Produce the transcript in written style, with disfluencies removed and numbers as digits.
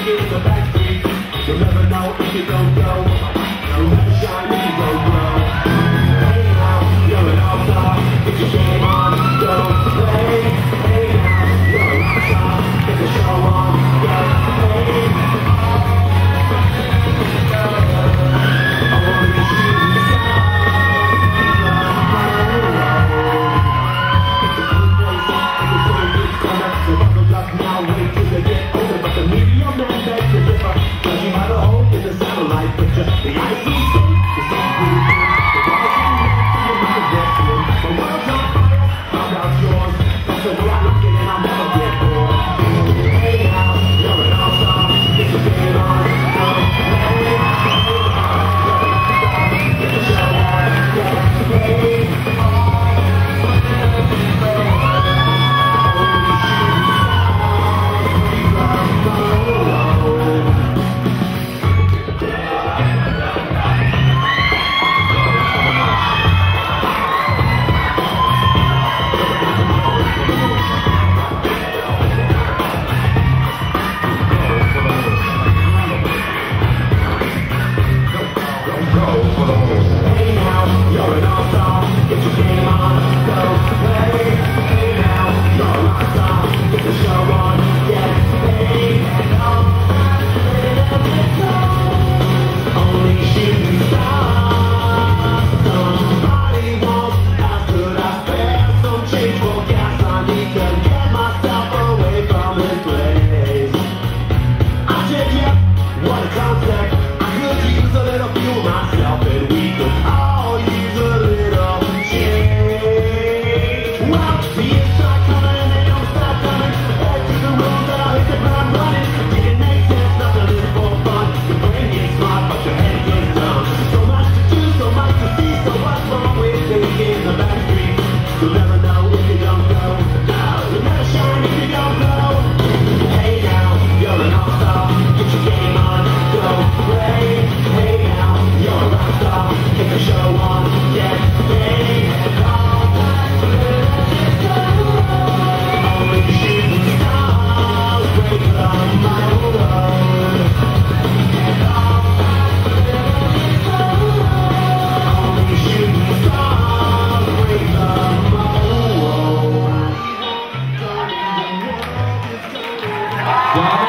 in the backstreet. You'll never know if you don't go. You'll never shine if you don't glow. Hey now, you're an all-star. Get your game on, go play. Hey now, you're a rock star. Get the show on, go play. I wanna be shooting stars. The buckles up now, wait till they get older. But the medium man begs to differ. Judging by the hole in the satellite picture, the ice we see, the sun blue too. The ball's in the net, you're not addressing. The world's on fire, found out yours. That's the way I look at it, I'll never get bored. Hey now, you're an all-star. Get your game on, go play. Get the show on, go play. Yeah.